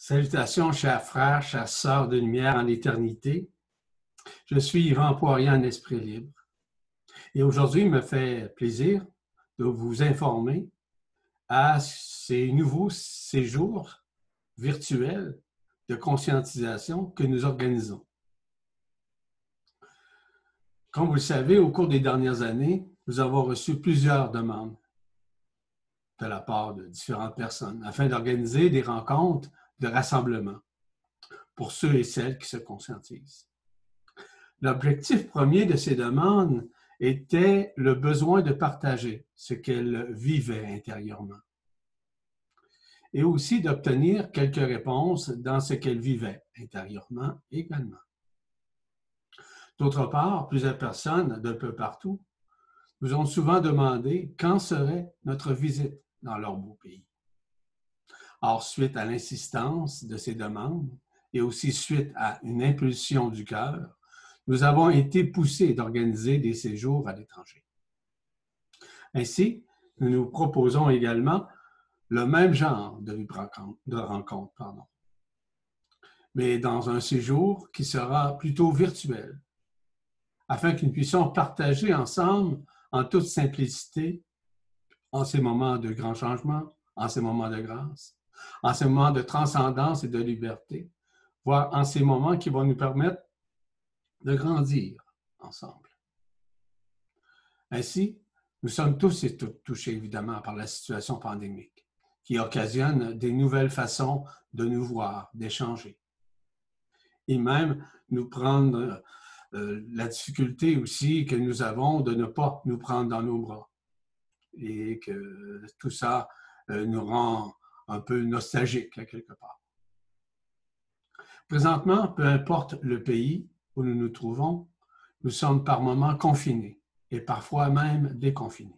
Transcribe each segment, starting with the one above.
Salutations, chers frères, chères sœurs de lumière en éternité. Je suis Yvan Poirier en Esprit Libre. Et aujourd'hui, il me fait plaisir de vous informer à ces nouveaux séjours virtuels de conscientisation que nous organisons. Comme vous le savez, au cours des dernières années, nous avons reçu plusieurs demandes de la part de différentes personnes afin d'organiser des rencontres de rassemblement pour ceux et celles qui se conscientisent. L'objectif premier de ces demandes était le besoin de partager ce qu'elles vivaient intérieurement et aussi d'obtenir quelques réponses dans ce qu'elles vivaient intérieurement également. D'autre part, plusieurs personnes d'un peu partout nous ont souvent demandé quand serait notre visite dans leur beau pays. Or, suite à l'insistance de ces demandes et aussi suite à une impulsion du cœur, nous avons été poussés d'organiser des séjours à l'étranger. Ainsi, nous nous proposons également le même genre de rencontre, mais dans un séjour qui sera plutôt virtuel, afin que nous puissions partager ensemble en toute simplicité en ces moments de grand changement, en ces moments de grâce, en ces moments de transcendance et de liberté, voire en ces moments qui vont nous permettre de grandir ensemble. Ainsi, nous sommes tous et toutes touchés évidemment par la situation pandémique qui occasionne des nouvelles façons de nous voir, d'échanger. Et même nous prendre la difficulté aussi que nous avons de ne pas nous prendre dans nos bras. Et que tout ça nous rend un peu nostalgiques à quelque part. Présentement, peu importe le pays où nous nous trouvons, nous sommes par moments confinés et parfois même déconfinés.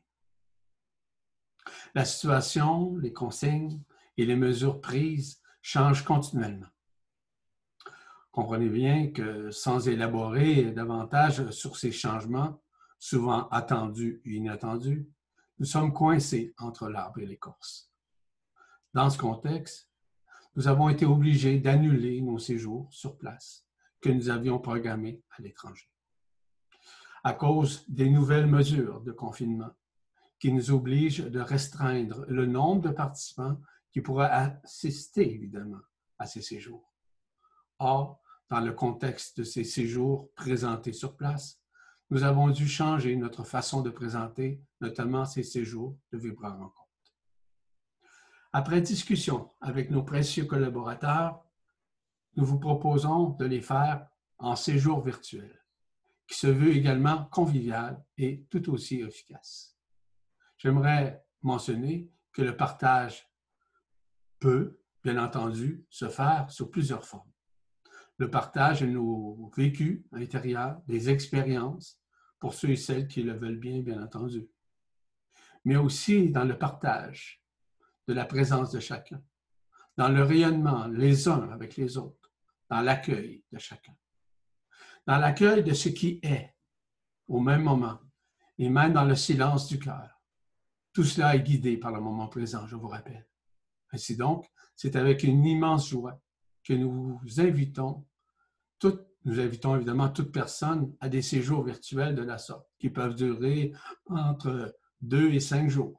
La situation, les consignes et les mesures prises changent continuellement. Comprenez bien que sans élaborer davantage sur ces changements, souvent attendus et inattendus, nous sommes coincés entre l'arbre et l'écorce. Dans ce contexte, nous avons été obligés d'annuler nos séjours sur place que nous avions programmés à l'étranger à cause des nouvelles mesures de confinement qui nous obligent de restreindre le nombre de participants qui pourraient assister évidemment à ces séjours. Or, dans le contexte de ces séjours présentés sur place, nous avons dû changer notre façon de présenter, notamment ces séjours de Vibra Rencontre. Après discussion avec nos précieux collaborateurs, nous vous proposons de les faire en séjour virtuel, qui se veut également convivial et tout aussi efficace. J'aimerais mentionner que le partage peut, bien entendu, se faire sous plusieurs formes. Le partage de nos vécus intérieurs, des expériences, pour ceux et celles qui le veulent bien entendu, mais aussi dans le partage de la présence de chacun, dans le rayonnement les uns avec les autres, dans l'accueil de chacun, dans l'accueil de ce qui est au même moment et même dans le silence du cœur. Tout cela est guidé par le moment présent, je vous rappelle. Ainsi donc, c'est avec une immense joie que nous invitons évidemment toute personne à des séjours virtuels de la sorte, qui peuvent durer entre 2 et 5 jours.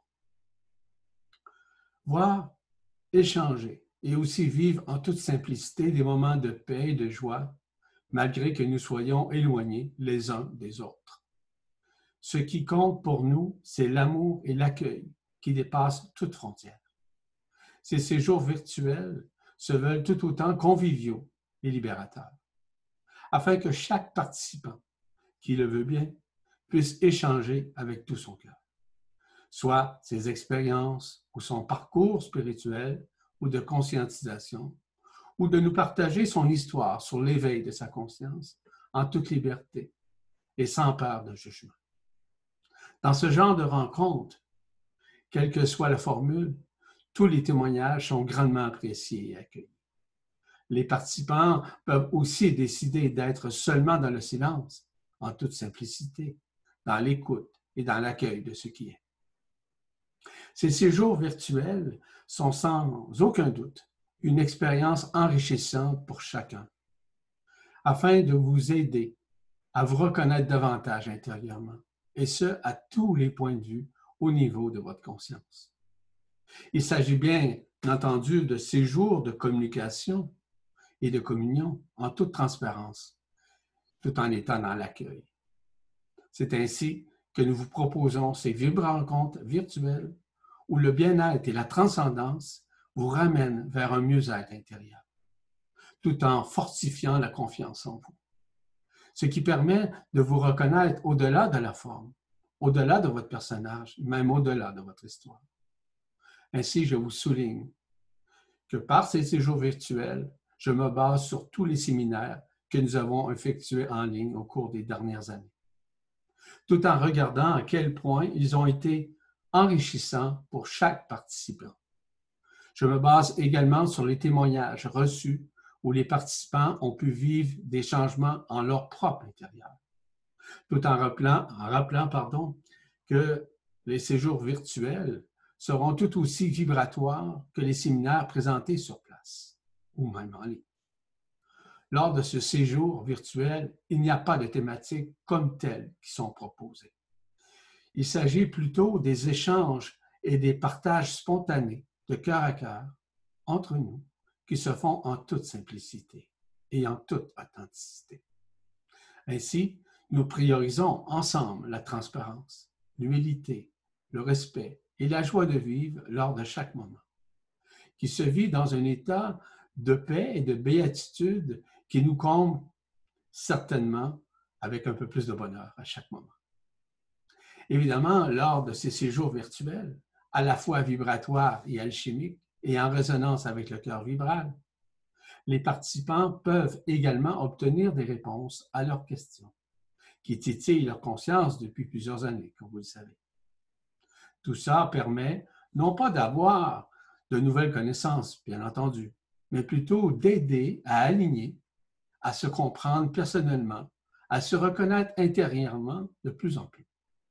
Voir, échanger et aussi vivre en toute simplicité des moments de paix et de joie, malgré que nous soyons éloignés les uns des autres. Ce qui compte pour nous, c'est l'amour et l'accueil qui dépassent toute frontière. Ces séjours virtuels se veulent tout autant conviviaux et libérateurs, afin que chaque participant, qui le veut bien, puisse échanger avec tout son cœur, soit ses expériences ou son parcours spirituel ou de conscientisation, ou de nous partager son histoire sur l'éveil de sa conscience en toute liberté et sans peur de jugement. Dans ce genre de rencontre, quelle que soit la formule, tous les témoignages sont grandement appréciés et accueillis. Les participants peuvent aussi décider d'être seulement dans le silence, en toute simplicité, dans l'écoute et dans l'accueil de ce qui est. Ces séjours virtuels sont sans aucun doute une expérience enrichissante pour chacun, afin de vous aider à vous reconnaître davantage intérieurement, et ce, à tous les points de vue au niveau de votre conscience. Il s'agit bien entendu de séjours de communication et de communion en toute transparence, tout en étant dans l'accueil. C'est ainsi que nous vous proposons ces vibra-rencontres virtuelles où le bien-être et la transcendance vous ramènent vers un mieux-être intérieur, tout en fortifiant la confiance en vous. Ce qui permet de vous reconnaître au-delà de la forme, au-delà de votre personnage, même au-delà de votre histoire. Ainsi, je vous souligne que par ces séjours virtuels, je me base sur tous les séminaires que nous avons effectués en ligne au cours des dernières années, tout en regardant à quel point ils ont été enrichissants pour chaque participant. Je me base également sur les témoignages reçus où les participants ont pu vivre des changements en leur propre intérieur, tout en rappelant que les séjours virtuels seront tout aussi vibratoires que les séminaires présentés sur place ou même en ligne. Lors de ce séjour virtuel, il n'y a pas de thématiques comme telles qui sont proposées. Il s'agit plutôt des échanges et des partages spontanés de cœur à cœur entre nous qui se font en toute simplicité et en toute authenticité. Ainsi, nous priorisons ensemble la transparence, l'humilité, le respect et la joie de vivre lors de chaque moment, qui se vit dans un état de paix et de béatitude qui nous comble certainement avec un peu plus de bonheur à chaque moment. Évidemment, lors de ces séjours virtuels, à la fois vibratoires et alchimiques, et en résonance avec le cœur vibral, les participants peuvent également obtenir des réponses à leurs questions, qui titillent leur conscience depuis plusieurs années, comme vous le savez. Tout ça permet non pas d'avoir de nouvelles connaissances, bien entendu, mais plutôt d'aider à aligner, à se comprendre personnellement, à se reconnaître intérieurement de plus en plus,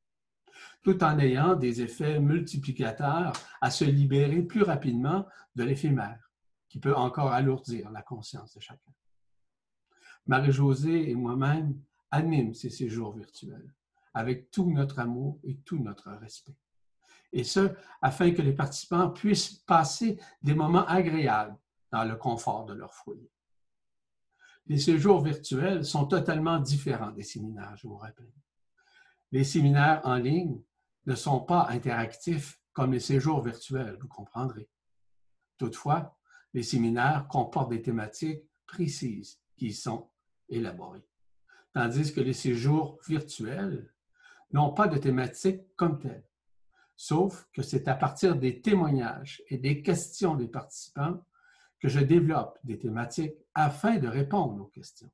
tout en ayant des effets multiplicateurs à se libérer plus rapidement de l'éphémère, qui peut encore alourdir la conscience de chacun. Marie-Josée et moi-même animent ces séjours virtuels avec tout notre amour et tout notre respect. Et ce, afin que les participants puissent passer des moments agréables dans le confort de leur foyer. Les séjours virtuels sont totalement différents des séminaires, je vous rappelle. Les séminaires en ligne ne sont pas interactifs comme les séjours virtuels, vous comprendrez. Toutefois, les séminaires comportent des thématiques précises qui y sont élaborées, tandis que les séjours virtuels n'ont pas de thématique comme telle, sauf que c'est à partir des témoignages et des questions des participants que je développe des thématiques afin de répondre aux questions.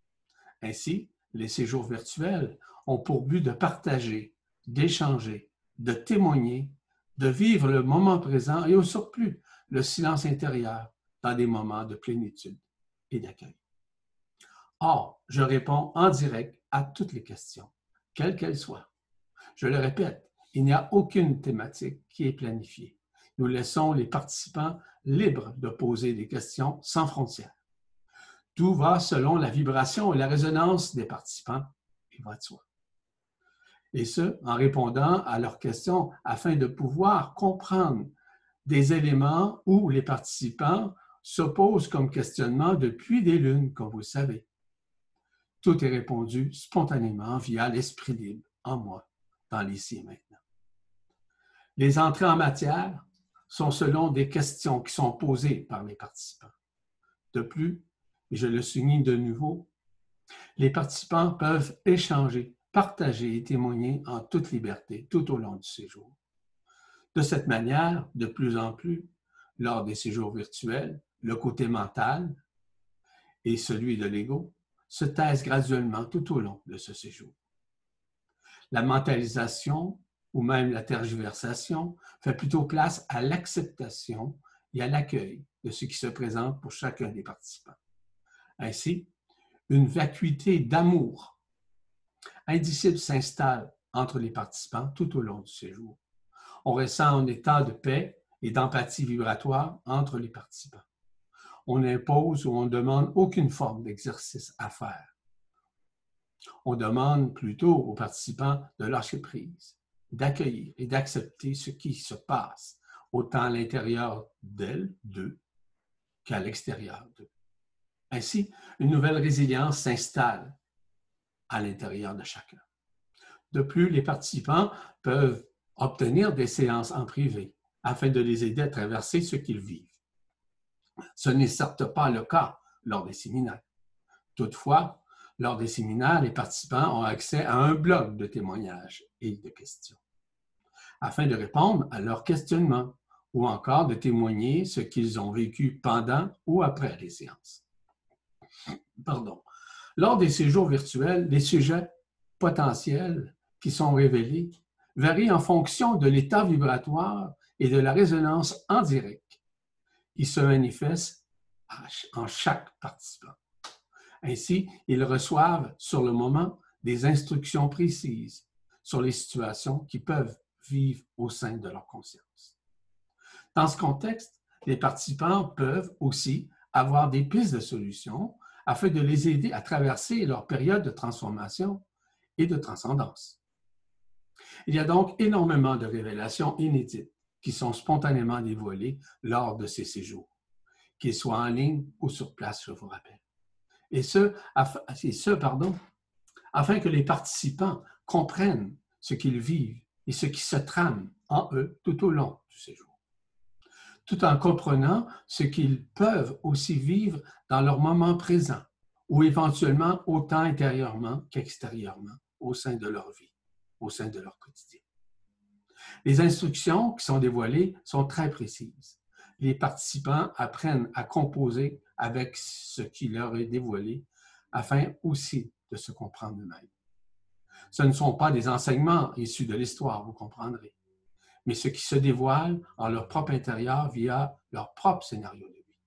Ainsi, les séjours virtuels ont pour but de partager, d'échanger, de témoigner, de vivre le moment présent et au surplus le silence intérieur dans des moments de plénitude et d'accueil. Or, je réponds en direct à toutes les questions, quelles qu'elles soient. Je le répète, il n'y a aucune thématique qui est planifiée. Nous laissons les participants libres de poser des questions sans frontières. Tout va selon la vibration et la résonance des participants, et va de soi. Et ce, en répondant à leurs questions afin de pouvoir comprendre des éléments où les participants se posent comme questionnement depuis des lunes, comme vous le savez. Tout est répondu spontanément via l'esprit libre en moi, dans l'ici et maintenant. Les entrées en matière sont selon des questions qui sont posées par les participants. De plus, et je le souligne de nouveau, les participants peuvent échanger, partager et témoigner en toute liberté tout au long du séjour. De cette manière, de plus en plus, lors des séjours virtuels, le côté mental et celui de l'ego se taisent graduellement tout au long de ce séjour. La mentalisation ou même la tergiversation fait plutôt place à l'acceptation et à l'accueil de ce qui se présente pour chacun des participants. Ainsi, une vacuité d'amour indicible s'installe entre les participants tout au long du séjour. On ressent un état de paix et d'empathie vibratoire entre les participants. on impose ou on ne demande aucune forme d'exercice à faire. On demande plutôt aux participants de lâcher prise, d'accueillir et d'accepter ce qui se passe, autant à l'intérieur d'eux qu'à l'extérieur d'eux. Ainsi, une nouvelle résilience s'installe à l'intérieur de chacun. De plus, les participants peuvent obtenir des séances en privé afin de les aider à traverser ce qu'ils vivent. Ce n'est certes pas le cas lors des séminaires. Toutefois, lors des séminaires, les participants ont accès à un blog de témoignages et de questions afin de répondre à leurs questionnements ou encore de témoigner ce qu'ils ont vécu pendant ou après les séances. Lors des séjours virtuels, les sujets potentiels qui sont révélés varient en fonction de l'état vibratoire et de la résonance en direct qui se manifeste en chaque participant. Ainsi, ils reçoivent sur le moment des instructions précises sur les situations qu'ils peuvent vivre au sein de leur conscience. Dans ce contexte, les participants peuvent aussi avoir des pistes de solutions afin de les aider à traverser leur période de transformation et de transcendance. Il y a donc énormément de révélations inédites qui sont spontanément dévoilées lors de ces séjours, qu'ils soient en ligne ou sur place, je vous rappelle. Et ce, afin que les participants comprennent ce qu'ils vivent et ce qui se trame en eux tout au long du séjour, tout en comprenant ce qu'ils peuvent aussi vivre dans leur moment présent ou éventuellement autant intérieurement qu'extérieurement au sein de leur vie, au sein de leur quotidien. Les instructions qui sont dévoilées sont très précises. Les participants apprennent à composer avec ce qui leur est dévoilé afin aussi de se comprendre eux-mêmes. Ce ne sont pas des enseignements issus de l'histoire, vous comprendrez, mais ce qui se dévoile en leur propre intérieur via leur propre scénario de vie.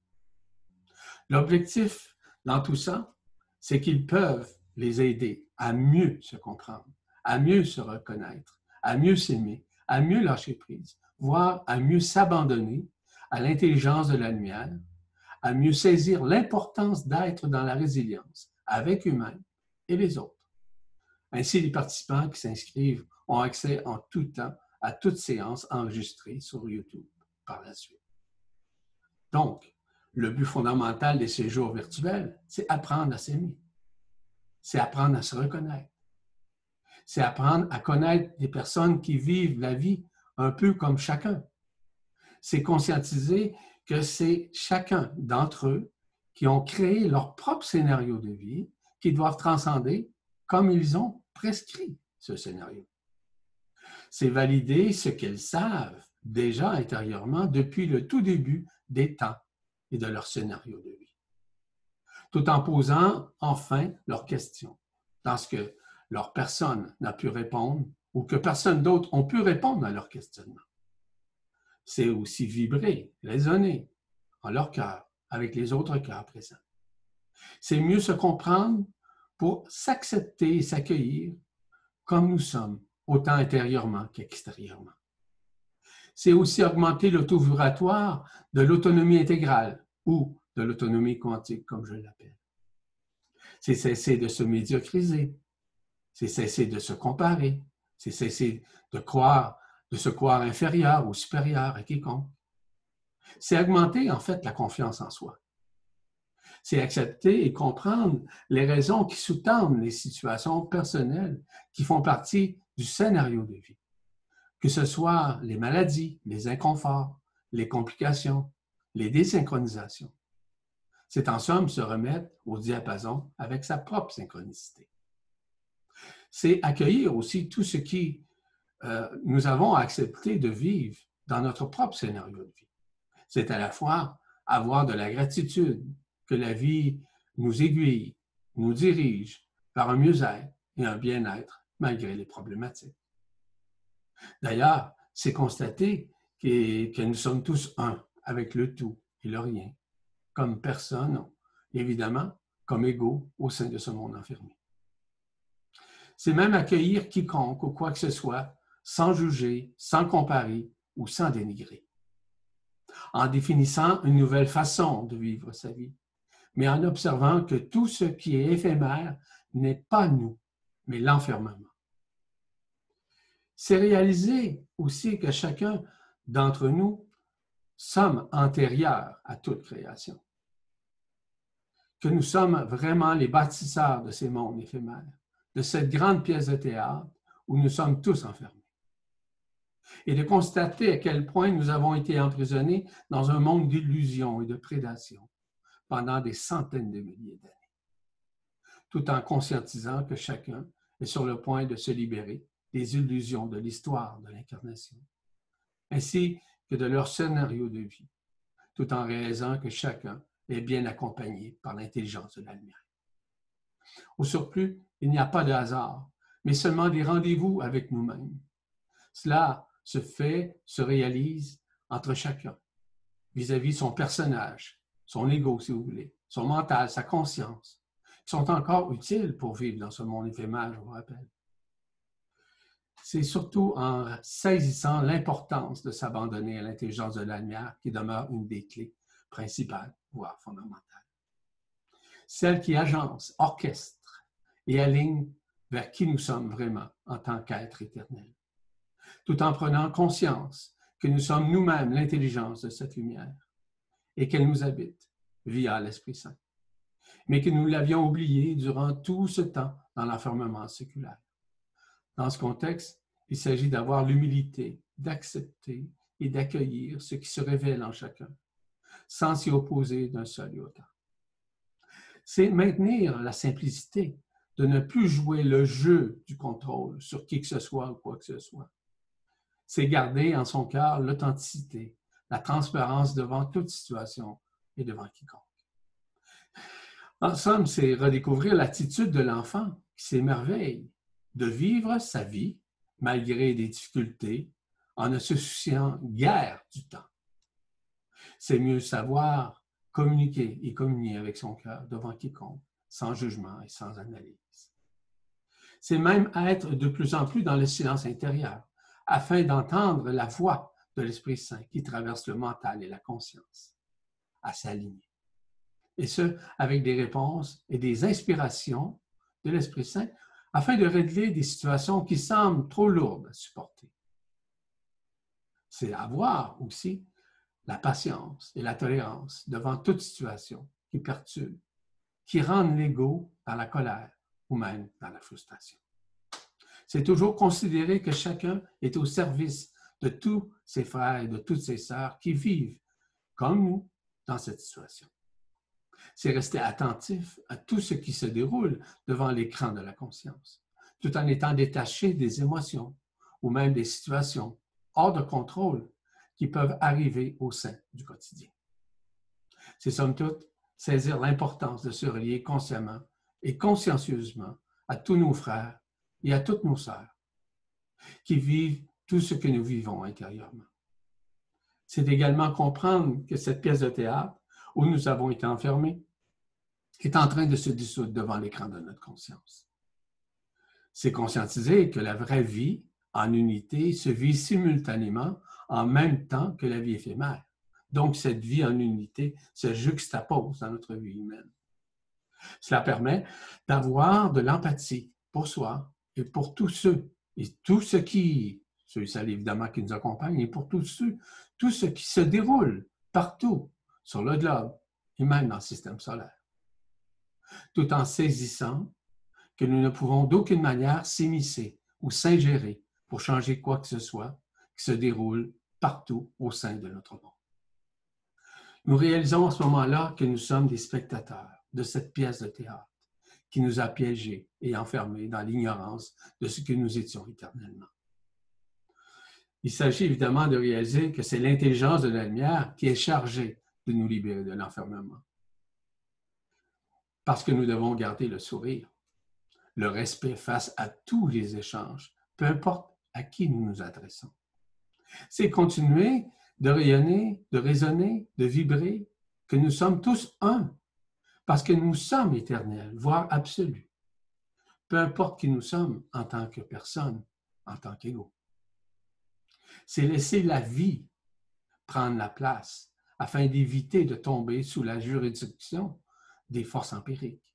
L'objectif dans tout ça, c'est qu'ils peuvent les aider à mieux se comprendre, à mieux se reconnaître, à mieux s'aimer, à mieux lâcher prise, voire à mieux s'abandonner à l'intelligence de la lumière, à mieux saisir l'importance d'être dans la résilience avec eux-mêmes et les autres. Ainsi, les participants qui s'inscrivent ont accès en tout temps à toute séance enregistrée sur YouTube par la suite. Donc, le but fondamental des séjours virtuels, c'est apprendre à s'aimer. C'est apprendre à se reconnaître. C'est apprendre à connaître des personnes qui vivent la vie un peu comme chacun. C'est conscientiser que c'est chacun d'entre eux qui ont créé leur propre scénario de vie qu'ils doivent transcender comme ils ont prescrit ce scénario. C'est valider ce qu'elles savent déjà intérieurement depuis le tout début des temps et de leur scénario de vie, tout en posant enfin leurs questions, dans ce que leur personne n'a pu répondre ou que personne d'autre n'a pu répondre à leurs questionnements. C'est aussi vibrer, résonner en leur cœur avec les autres cœurs présents. C'est mieux se comprendre pour s'accepter et s'accueillir comme nous sommes, autant intérieurement qu'extérieurement. C'est aussi augmenter le taux vibratoire de l'autonomie intégrale ou de l'autonomie quantique, comme je l'appelle. C'est cesser de se médiocriser, c'est cesser de se comparer, c'est cesser de se croire inférieur ou supérieur à quiconque. C'est augmenter en fait la confiance en soi. C'est accepter et comprendre les raisons qui sous-tendent les situations personnelles qui font partie du scénario de vie, que ce soit les maladies, les inconforts, les complications, les désynchronisations. C'est en somme se remettre au diapason avec sa propre synchronicité. C'est accueillir aussi tout ce qui nous avons accepté de vivre dans notre propre scénario de vie. C'est à la fois avoir de la gratitude que la vie nous aiguille, nous dirige vers un mieux-être et un bien-être malgré les problématiques. D'ailleurs, c'est constater que nous sommes tous un avec le tout et le rien, comme personne, évidemment, comme égaux au sein de ce monde enfermé. C'est même accueillir quiconque ou quoi que ce soit, sans juger, sans comparer ou sans dénigrer. en définissant une nouvelle façon de vivre sa vie, mais en observant que tout ce qui est éphémère n'est pas nous, mais l'enfermement. C'est réaliser aussi que chacun d'entre nous sommes antérieurs à toute création, que nous sommes vraiment les bâtisseurs de ces mondes éphémères, de cette grande pièce de théâtre où nous sommes tous enfermés. Et de constater à quel point nous avons été emprisonnés dans un monde d'illusions et de prédation pendant des centaines de milliers d'années, tout en conscientisant que chacun est sur le point de se libérer des illusions de l'histoire de l'incarnation, ainsi que de leur scénario de vie, tout en réalisant que chacun est bien accompagné par l'intelligence de la lumière. Au surplus, il n'y a pas de hasard, mais seulement des rendez-vous avec nous-mêmes. Cela se réalise entre chacun, vis-à-vis son personnage, son ego, si vous voulez, son mental, sa conscience, qui sont encore utiles pour vivre dans ce monde éphémère, je vous rappelle. C'est surtout en saisissant l'importance de s'abandonner à l'intelligence de la lumière qui demeure une des clés principales, voire fondamentales. Celle qui agence, orchestre et aligne vers qui nous sommes vraiment en tant qu'être éternel, tout en prenant conscience que nous sommes nous-mêmes l'intelligence de cette lumière et qu'elle nous habite via l'Esprit Saint, mais que nous l'avions oublié durant tout ce temps dans l'enfermement séculaire. Dans ce contexte, il s'agit d'avoir l'humilité, d'accepter et d'accueillir ce qui se révèle en chacun, sans s'y opposer d'un seul et autant. C'est maintenir la simplicité, de ne plus jouer le jeu du contrôle sur qui que ce soit ou quoi que ce soit. C'est garder en son cœur l'authenticité, la transparence devant toute situation et devant quiconque. En somme, c'est redécouvrir l'attitude de l'enfant qui s'émerveille de vivre sa vie malgré des difficultés en ne se souciant guère du temps. C'est mieux savoir communiquer et communier avec son cœur devant quiconque, sans jugement et sans analyse. C'est même être de plus en plus dans le silence intérieur, afin d'entendre la voix de l'Esprit Saint qui traverse le mental et la conscience, à s'aligner. Et ce, avec des réponses et des inspirations de l'Esprit Saint, afin de régler des situations qui semblent trop lourdes à supporter. C'est avoir aussi la patience et la tolérance devant toute situation qui perturbe, qui rendent l'ego dans la colère ou même dans la frustration. C'est toujours considérer que chacun est au service de tous ses frères et de toutes ses sœurs qui vivent, comme nous, dans cette situation. C'est rester attentif à tout ce qui se déroule devant l'écran de la conscience, tout en étant détaché des émotions ou même des situations hors de contrôle qui peuvent arriver au sein du quotidien. C'est somme toute saisir l'importance de se relier consciemment et consciencieusement à tous nos frères et à toutes nos sœurs qui vivent tout ce que nous vivons intérieurement. C'est également comprendre que cette pièce de théâtre où nous avons été enfermés est en train de se dissoudre devant l'écran de notre conscience. C'est conscientiser que la vraie vie en unité se vit simultanément en même temps que la vie éphémère. Donc, cette vie en unité se juxtapose dans notre vie humaine. Cela permet d'avoir de l'empathie pour soi et pour tous ceux, et tout ce qui, ceux et celles évidemment qui nous accompagnent, et pour tous ceux, tout ce qui se déroule partout sur le globe et même dans le système solaire. Tout en saisissant que nous ne pouvons d'aucune manière s'immiscer ou s'ingérer pour changer quoi que ce soit qui se déroule partout au sein de notre monde. Nous réalisons à ce moment-là que nous sommes des spectateurs de cette pièce de théâtre qui nous a piégés et enfermés dans l'ignorance de ce que nous étions éternellement. Il s'agit évidemment de réaliser que c'est l'intelligence de la lumière qui est chargée de nous libérer de l'enfermement. Parce que nous devons garder le sourire, le respect face à tous les échanges, peu importe à qui nous nous adressons. C'est continuer de rayonner, de résonner, de vibrer, que nous sommes tous un, parce que nous sommes éternels, voire absolus. Peu importe qui nous sommes en tant que personne, en tant qu'égaux. C'est laisser la vie prendre la place afin d'éviter de tomber sous la juridiction des forces empiriques.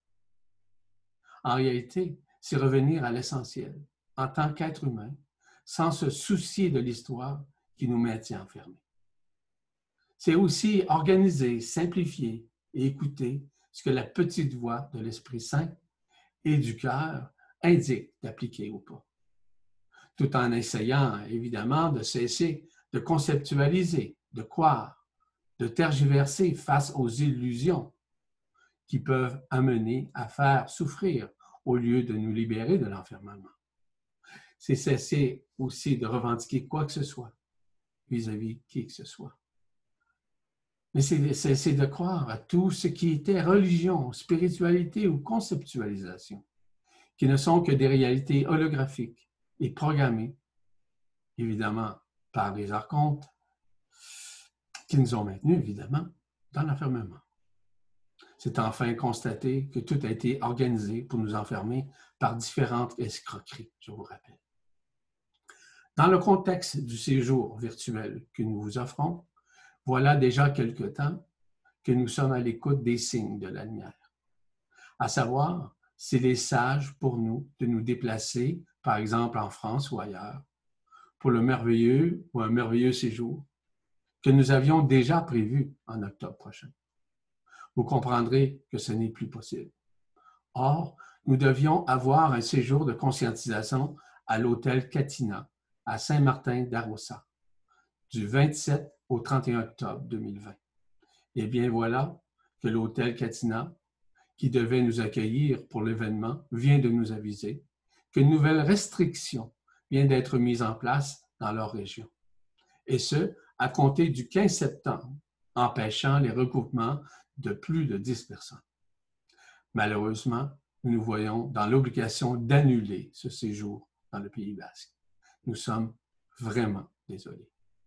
En réalité, c'est revenir à l'essentiel, en tant qu'être humain, sans se soucier de l'histoire qui nous maintient enfermés. C'est aussi organiser, simplifier et écouter ce que la petite voix de l'Esprit Saint et du cœur indique d'appliquer ou pas, tout en essayant évidemment de cesser de conceptualiser, de croire, de tergiverser face aux illusions qui peuvent amener à faire souffrir au lieu de nous libérer de l'enfermement. C'est cesser aussi de revendiquer quoi que ce soit vis-à-vis qui que ce soit. Mais c'est cesser de croire à tout ce qui était religion, spiritualité ou conceptualisation, qui ne sont que des réalités holographiques et programmées, évidemment, par les archontes, qui nous ont maintenus, évidemment, dans l'enfermement. C'est enfin constaté que tout a été organisé pour nous enfermer par différentes escroqueries, je vous rappelle. Dans le contexte du séjour virtuel que nous vous offrons, voilà déjà quelque temps que nous sommes à l'écoute des signes de la lumière. À savoir, s'il est sage pour nous de nous déplacer, par exemple en France ou ailleurs, pour le merveilleux ou un merveilleux séjour que nous avions déjà prévu en octobre prochain. Vous comprendrez que ce n'est plus possible. Or, nous devions avoir un séjour de conscientisation à l'hôtel Catina, à Saint-Martin d'Arossa, du 27 au 31 octobre 2020. Et bien voilà que l'hôtel Catina, qui devait nous accueillir pour l'événement, vient de nous aviser qu'une nouvelle restriction vient d'être mise en place dans leur région. Et ce, à compter du 15 septembre, empêchant les regroupements de plus de 10 personnes. Malheureusement, nous nous voyons dans l'obligation d'annuler ce séjour dans le Pays basque. Nous sommes vraiment désolés.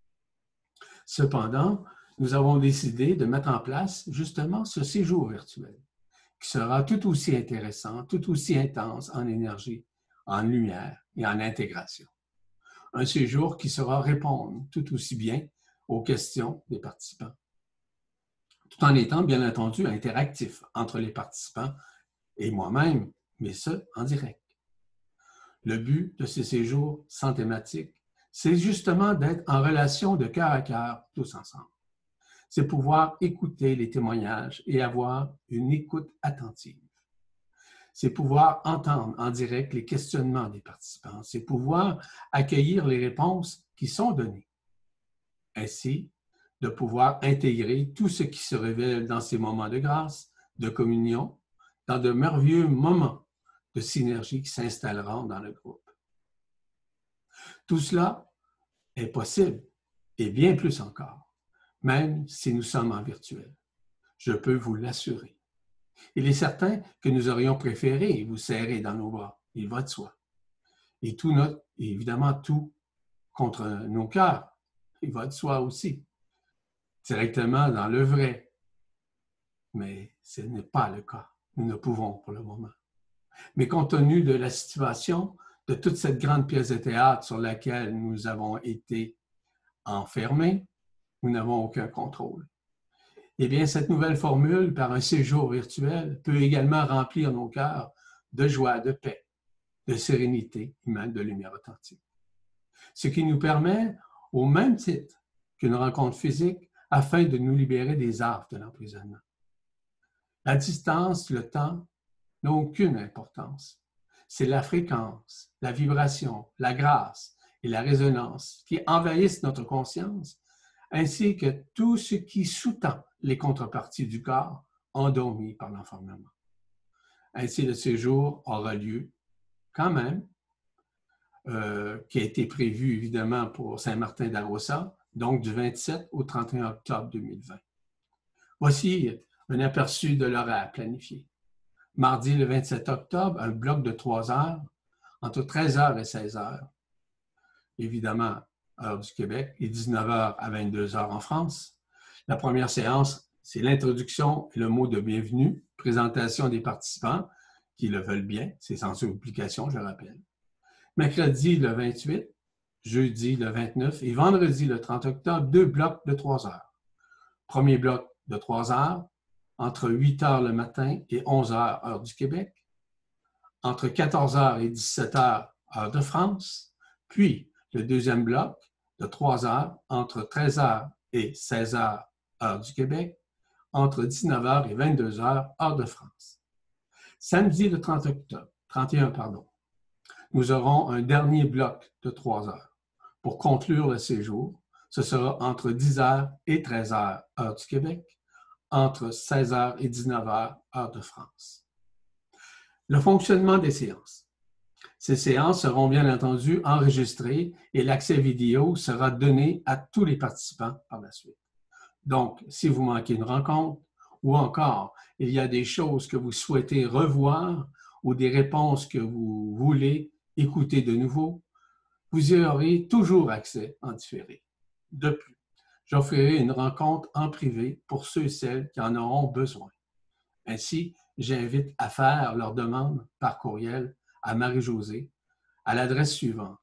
Cependant, nous avons décidé de mettre en place justement ce séjour virtuel, qui sera tout aussi intéressant, tout aussi intense en énergie, en lumière et en intégration. Un séjour qui saura répondre tout aussi bien aux questions des participants, tout en étant bien entendu interactif entre les participants et moi-même, mais ce, en direct. Le but de ces séjours sans thématique, c'est justement d'être en relation de cœur à cœur tous ensemble. C'est pouvoir écouter les témoignages et avoir une écoute attentive. C'est pouvoir entendre en direct les questionnements des participants. C'est pouvoir accueillir les réponses qui sont données. Ainsi, de pouvoir intégrer tout ce qui se révèle dans ces moments de grâce, de communion, dans de merveilleux moments de synergie qui s'installeront dans le groupe. Tout cela est possible, et bien plus encore, même si nous sommes en virtuel. Je peux vous l'assurer. Il est certain que nous aurions préféré vous serrer dans nos bras, il va de soi. Et évidemment tout contre nos cœurs, il va de soi aussi, directement dans le vrai. Mais ce n'est pas le cas. Nous ne pouvons pour le moment. Mais compte tenu de la situation, de toute cette grande pièce de théâtre sur laquelle nous avons été enfermés, nous n'avons aucun contrôle. Eh bien, cette nouvelle formule, par un séjour virtuel, peut également remplir nos cœurs de joie, de paix, de sérénité et même de lumière authentique. Ce qui nous permet, au même titre qu'une rencontre physique, afin de nous libérer des affres de l'emprisonnement. La distance, le temps n'ont aucune importance. C'est la fréquence, la vibration, la grâce et la résonance qui envahissent notre conscience, ainsi que tout ce qui sous-tend les contreparties du corps endormis par l'enfermement. Ainsi, le séjour aura lieu quand même, qui a été prévu évidemment pour Saint-Martin d'Arossa, donc du 27 au 31 octobre 2020. Voici un aperçu de l'horaire planifié. Mardi, le 27 octobre, un bloc de 3 heures, entre 13h et 16h, évidemment, heure du Québec, et 19h à 22h en France. La première séance, c'est l'introduction et le mot de bienvenue, présentation des participants qui le veulent bien, c'est sans obligation, je rappelle. Mercredi, le 28, jeudi, le 29 et vendredi, le 30 octobre, 2 blocs de 3 heures. Premier bloc de 3 heures, entre 8 heures le matin et 11 heures, heure du Québec, entre 14 heures et 17 heures, heure de France, puis le deuxième bloc de 3 heures, entre 13 heures et 16 heures, heure du Québec, entre 19 heures et 22 heures, heure de France. Samedi le 31, nous aurons un dernier bloc de 3 heures. Pour conclure le séjour, ce sera entre 10 heures et 13 heures, heure du Québec, entre 16 heures et 19 heures, heure de France. Le fonctionnement des séances. Ces séances seront bien entendu enregistrées et l'accès vidéo sera donné à tous les participants par la suite. Donc, si vous manquez une rencontre ou encore il y a des choses que vous souhaitez revoir ou des réponses que vous voulez écouter de nouveau, vous y aurez toujours accès en différé. De plus, j'offrirai une rencontre en privé pour ceux et celles qui en auront besoin. Ainsi, j'invite à faire leur demande par courriel à Marie-Josée à l'adresse suivante: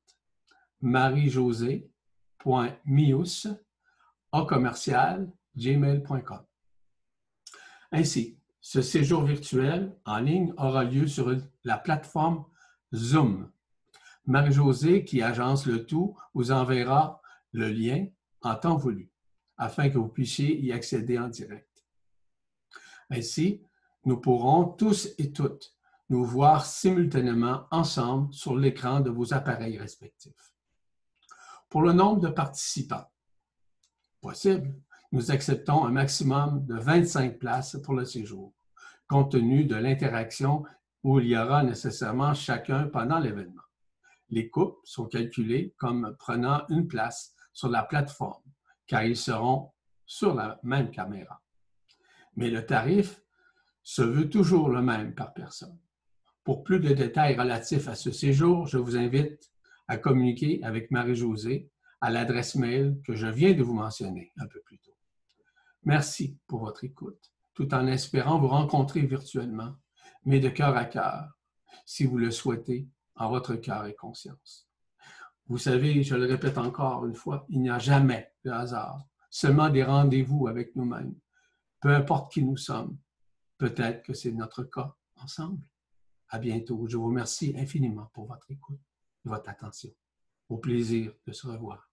mariejosé.mius@gmail.com. Ainsi, ce séjour virtuel en ligne aura lieu sur la plateforme Zoom. Marie-Josée, qui agence le tout, vous enverra le lien en temps voulu, afin que vous puissiez y accéder en direct. Ainsi, nous pourrons tous et toutes nous voir simultanément ensemble sur l'écran de vos appareils respectifs. Pour le nombre de participants possible, nous acceptons un maximum de 25 places pour le séjour, compte tenu de l'interaction où il y aura nécessairement chacun pendant l'événement. Les couples sont calculés comme prenant une place sur la plateforme, car ils seront sur la même caméra. Mais le tarif se veut toujours le même par personne. Pour plus de détails relatifs à ce séjour, je vous invite à communiquer avec Marie-Josée à l'adresse mail que je viens de vous mentionner un peu plus tôt. Merci pour votre écoute, tout en espérant vous rencontrer virtuellement, mais de cœur à cœur, si vous le souhaitez, en votre cœur et conscience. Vous savez, je le répète encore une fois, il n'y a jamais de hasard, seulement des rendez-vous avec nous-mêmes. Peu importe qui nous sommes, peut-être que c'est notre cas ensemble. À bientôt. Je vous remercie infiniment pour votre écoute et votre attention. Au plaisir de se revoir.